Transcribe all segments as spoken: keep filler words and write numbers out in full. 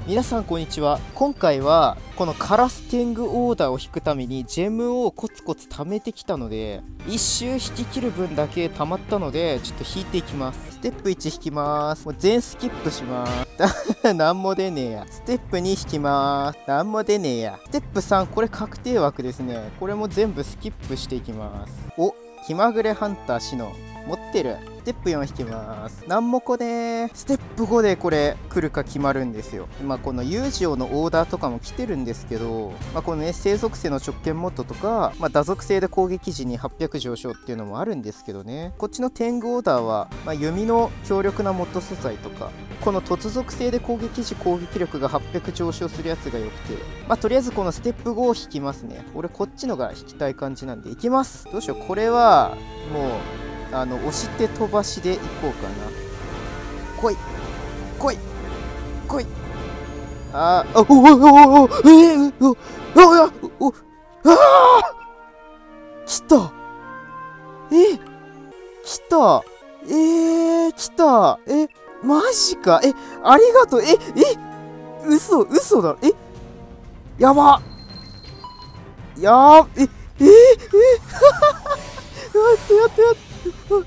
皆さんこんにちは。今回はこのカラステングオーダーを引くためにジェムをコツコツ貯めてきたので、一周引き切る分だけ貯まったのでちょっと引いていきます。ステップいち引きます。もう全スキップしますなんも出ねえや。ステップに引きます。なんも出ねえや。ステップさん、これ確定枠ですね。これも全部スキップしていきます。お、気まぐれハンターシノ持ってる。ステップよん引きます。なんもこねー。ステップごでこれ来るか決まるんですよ。まあこのユージオのオーダーとかも来てるんですけど、まあこのね、生属性の直剣モッドとか、まあ打属性で攻撃時にはっぴゃく上昇っていうのもあるんですけどね。こっちの天狗オーダーは、まあ弓の強力なモッド素材とか、この突属性で攻撃時攻撃力がはっぴゃく上昇するやつが良くて、まあとりあえずこのステップごを引きますね。俺こっちのが引きたい感じなんでいきます。どうしよう。これはもうあの押して飛ばしでいこうかな。来い来い来い。あー、あ、おおおおお、えー、おおおお、ああ来た。え来た。えー、来た。えマジか。えありがとう。ええ嘘嘘だ。えやばやーええええ待ってやってやって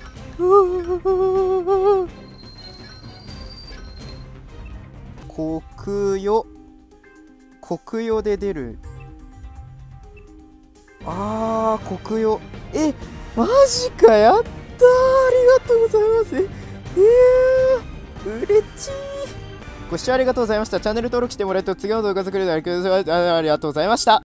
国よ国よで出る。あー国よ。えマジか。やったー。ありがとうございます。えー、うれちい。ご視聴ありがとうございました。チャンネル登録してもらえると次の動画作りでありがとうございました。